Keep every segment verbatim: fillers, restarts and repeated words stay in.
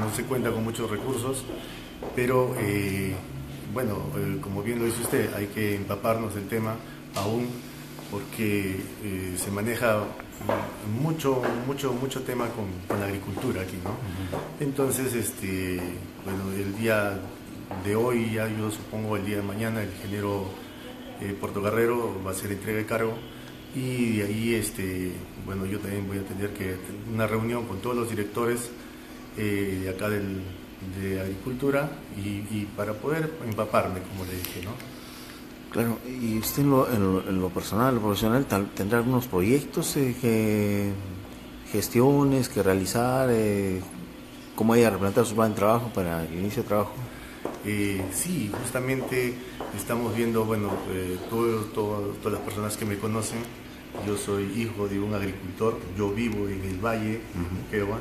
no se cuenta con muchos recursos, pero eh, bueno, eh, como bien lo dice usted, hay que empaparnos del tema aún, porque eh, se maneja mucho, mucho, mucho tema con, con la agricultura aquí, ¿no? Entonces, este, bueno, el día de hoy, ya yo supongo el día de mañana, el ingeniero eh, Portocarrero va a hacer entrega de cargo, y de ahí, este, bueno, yo también voy a tener que tener una reunión con todos los directores eh, de acá del, de agricultura, y, y para poder empaparme, como le dije, ¿no? Claro, y usted en lo, en lo, en lo personal, lo profesional, tal, tendrá algunos proyectos, eh, que, gestiones que realizar, eh, cómo hay a replantear su plan de trabajo para el inicio de trabajo. Eh, sí, justamente estamos viendo, bueno, eh, todo, todo, todas las personas que me conocen, yo soy hijo de un agricultor, yo vivo en el valle, en Moquegua,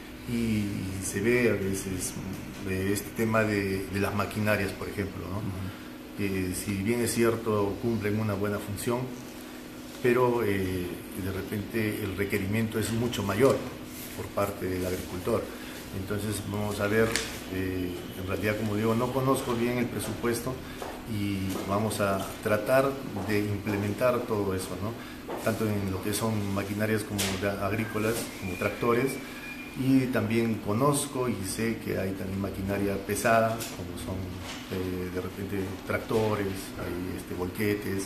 y se ve a veces eh, este tema de, de las maquinarias, por ejemplo, ¿no? Uh-huh. Eh, si bien es cierto, cumplen una buena función, pero eh, de repente el requerimiento es mucho mayor por parte del agricultor. Entonces vamos a ver, eh, en realidad, como digo, no conozco bien el presupuesto, y vamos a tratar de implementar todo eso, ¿no? Tanto en lo que son maquinarias como agrícolas, como tractores, y también conozco y sé que hay también maquinaria pesada, como son eh, de repente tractores, hay este, volquetes,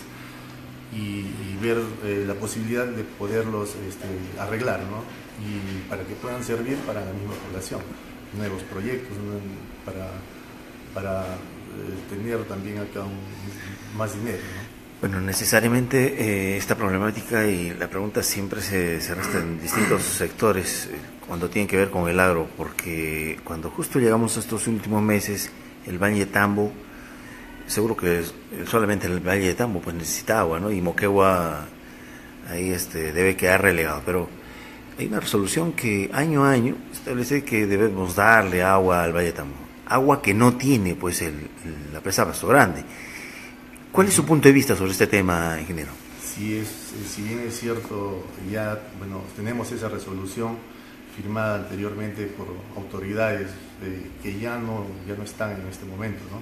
y, y ver eh, la posibilidad de poderlos este, arreglar, ¿no? Y para que puedan servir para la misma población, nuevos proyectos, ¿no? para, para eh, tener también acá un, más dinero, ¿no? Bueno, necesariamente eh, esta problemática y la pregunta siempre se, se arrastra en distintos sectores eh, cuando tienen que ver con el agro, porque cuando justo llegamos a estos últimos meses, el Valle de Tambo, seguro que solamente el Valle de Tambo pues necesita agua, ¿no? Y Moquegua ahí este, debe quedar relegado, pero hay una resolución que año a año establece que debemos darle agua al Valle de Tambo, agua que no tiene pues el, el, la presa Pasto Grande. ¿Cuál es su punto de vista sobre este tema, ingeniero? Si, es, si bien es cierto, ya bueno, tenemos esa resolución firmada anteriormente por autoridades eh, que ya no, ya no están en este momento, ¿no?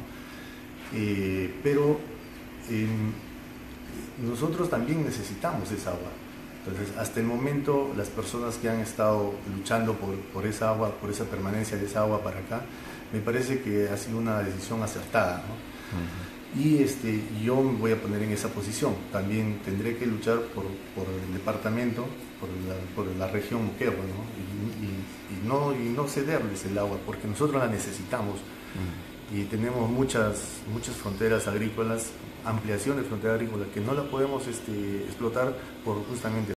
Eh, pero eh, nosotros también necesitamos esa agua. Entonces, hasta el momento, las personas que han estado luchando por, por esa agua, por esa permanencia de esa agua para acá, me parece que ha sido una decisión acertada, ¿no? Uh-huh. Y este, yo me voy a poner en esa posición. También tendré que luchar por, por el departamento, por la, por la región Moquegua, ¿no? Y, y, y, no, y no cederles el agua, porque nosotros la necesitamos. Uh-huh. Y tenemos muchas, muchas fronteras agrícolas, ampliación de frontera agrícola, que no la podemos este, explotar por justamente